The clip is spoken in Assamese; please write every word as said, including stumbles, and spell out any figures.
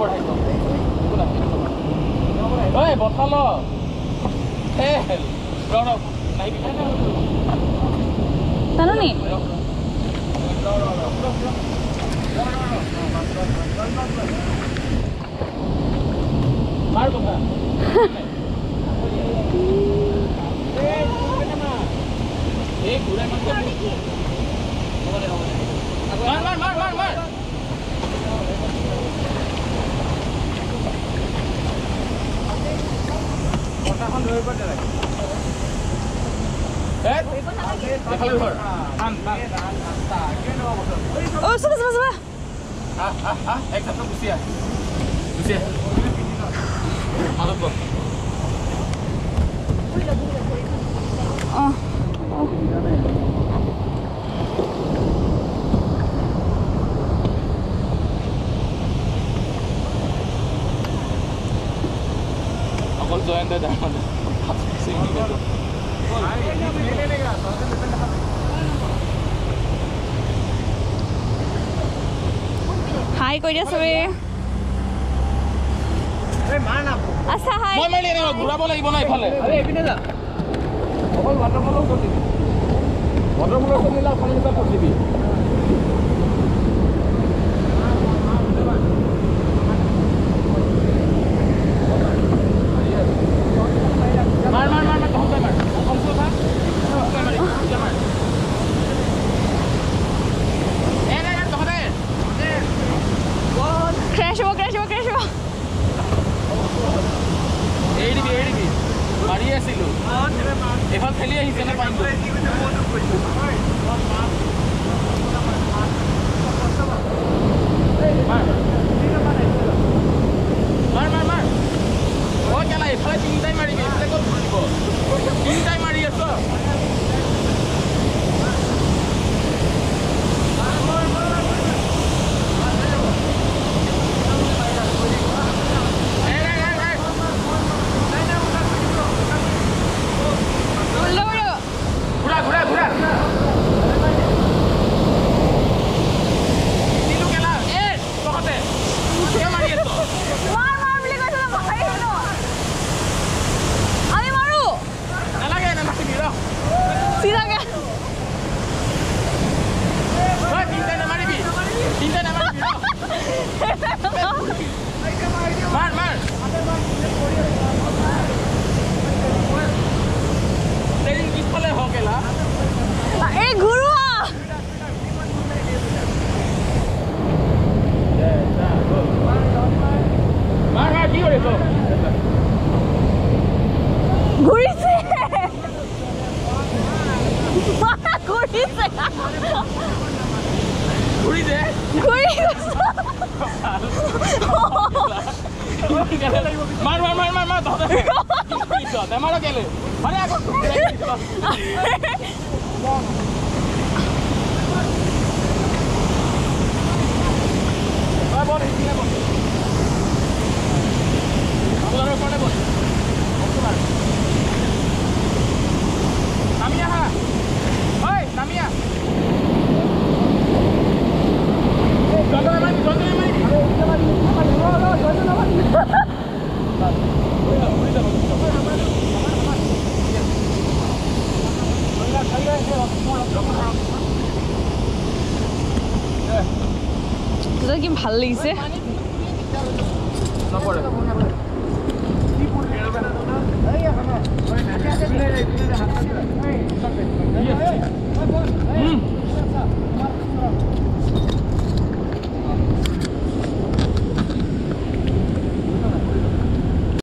বঢ়াইছো ঐ বঠাল হে ৰ ৰ নাই তানুনি মাৰ কথা এই ঘুৰাই মাৰ মাৰ মাৰ মাৰ মাৰ পটাখন ধৰি পড়ে লাগে এ দেখালে ধৰ আন আন আস্তা কেনে হ'ব ও সুবা সুবা সুবা আ আ আ এক সাথে গুছিয়া গুছিয়া আলো অ অকল জয়েন্ট দা মানে সিঙ্গি গেল হাই কই দিয়া সবে এই মাৰ না আচ্ছা হাই মই মাইলে না ঘুৰাব লাগিব না ইফালে আরে এপিনে যা অকল ওয়াটারফলও কৰি দিবি ওয়াটারফলও কৰিলা ওখানে এটা কৰি দিবি মাৰ মাৰ মাৰ মাৰ কম মাৰ কম কম মাৰ কম মাৰ কম মাৰ এ না না তহতে ক্র্যাশ হ'ব ক্র্যাশ হ'ব ক্র্যাশ হ'ব এই দিবি এই দিবি মাৰি আছিলো এখন খেলি আহিছে না পাইছো মাৰ মাৰ মাৰ ও কেলা এফালে তিনটাই মাৰিবি এফালে ক'ত ঘূৰিব তিনটাই মাৰি আছ ঘূৰা ঘূৰা ঘূৰা তিলু কেলা এ তহঁতে কিয় মাৰি আছ মাৰ মাৰ বুলি কৈছ না মাৰি হেনো আমি মাৰো নালাগে নামাৰিবি ৰ সিধাকে ঐ তিনটাই নামাৰিবি তিনটাই নামাৰিবি ৰ মাৰ মাৰ ট্ৰেইনিং পিছফালে হ কেলা এই ঘুৰুৱা মাৰ মাৰ কি কৰিছ ঘুৰিছে মাৰা ঘুৰিছে ঘূৰি দে ঘুৰি মাৰ মাৰ মাৰ মাৰ মাৰ তহঁতে নেমাৰ কেলে আরে আগত বল এইখানে বল আপনারা কোনে বল নামিয়া হা ওই নামিয়া এই জলদি নামি জলদি নামি আরে উঠতে পারি আমার লো লো জলদি নামি ওই না ওই না তোৰ কি ভাল লাগিছে নপৰে কি পুৰ হেৰবে না এই হানা ওই না